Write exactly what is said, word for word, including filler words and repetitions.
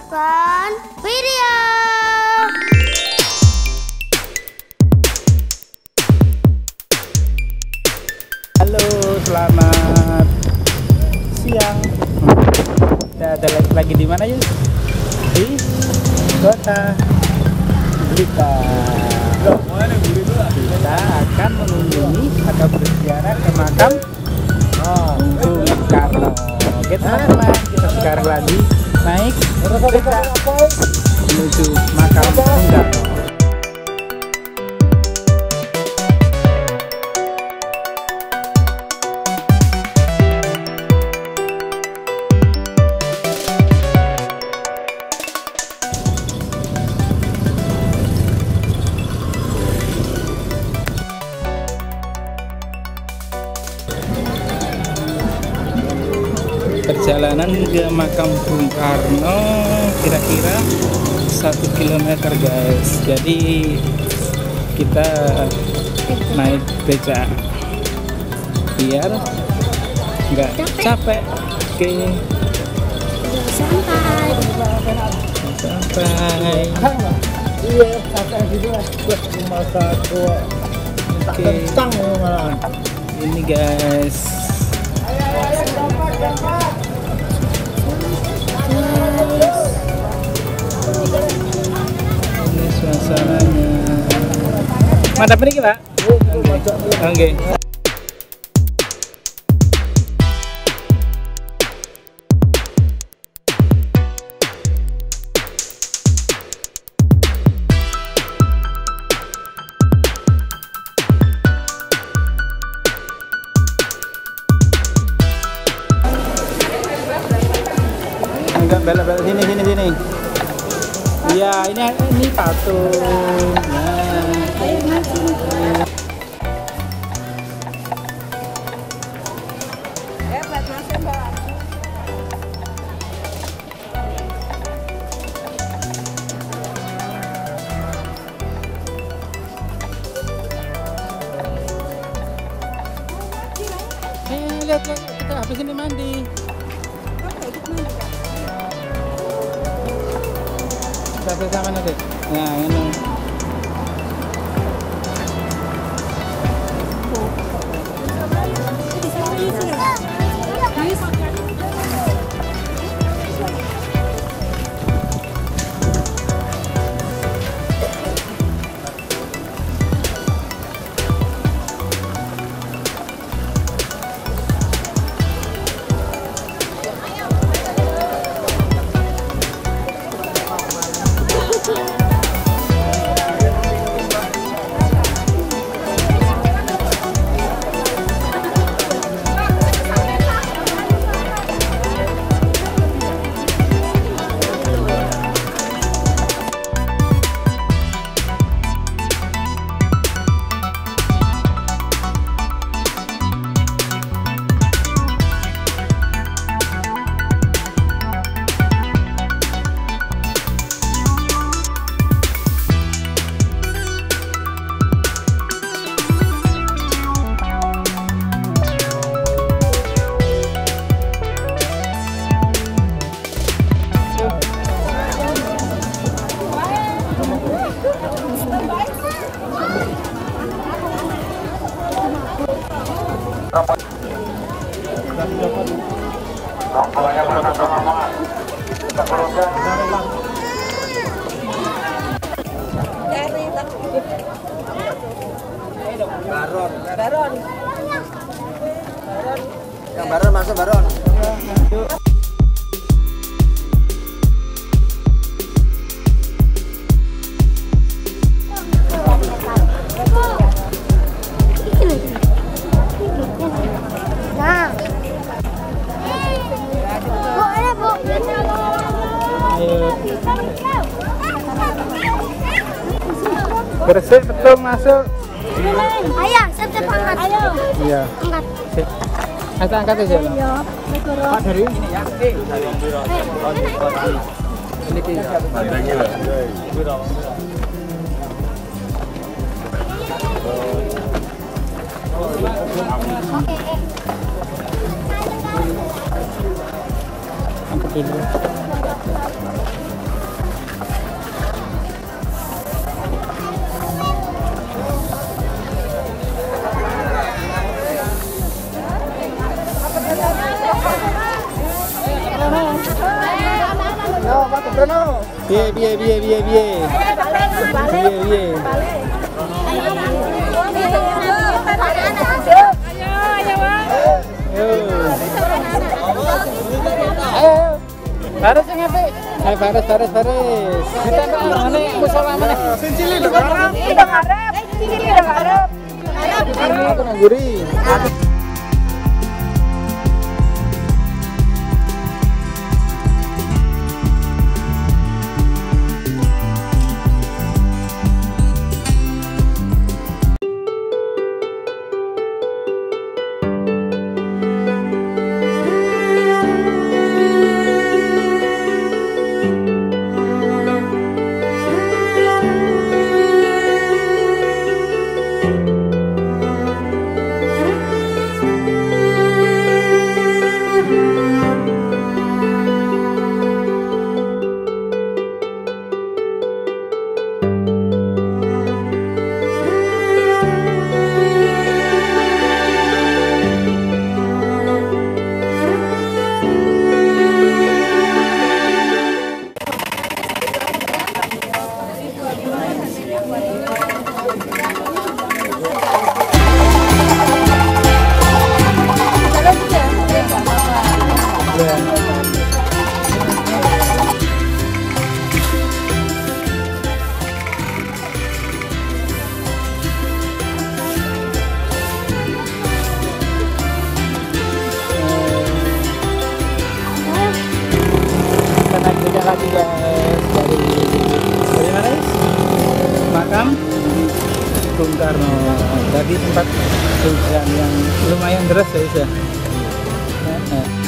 saksikan video. Halo, selamat siang. Kita ada lagi di mana yuk? Di kota Blitar. Kita akan mengunjungi atau berziarah ke makam Bung Karno. Oke teman-teman, kita sekarang lagi naik kereta menuju makam Bung Karno. Perjalanan ke makam Bung Karno kira-kira satu kilometer guys. Jadi kita naik beca biar nggak capek. Oke, Sampai. sampai. Iya, sampai gitu lah. Buat masa tua. Oke, Tang malah. ini guys. Ini suasananya. Mantap ini Pak. Oke. Enggak, belok-belok sini sini sini. Iya, ini ini patung. Nah. Eh, lihat, lihat, kita habis ini mandi. Kita bersama nanti. Nah, ini. Baron. Baron. Yang baron masuk baron. Nah. Bu, ada Bu. Ayo. Bersih betul masuk. Ayo, siap-siap angkat. Ayo. Iya. Angkat. Sip. Kita angkat aja. Iya. Pak dari ini ya. Ini kita. Angkat dulu. Yo, Pak Bruno. Biye biye biye biye biye. Biye biye. Faris yang ngerti? Ayo Faris, Faris, Faris. Kita ke mana? Musola mana? Sing cilik lho, Kang. Aku nangguri. Lagi guys dari dari mana guys? Makam Bung Karno. Tadi tempat hujan yang lumayan deras ya guys ya.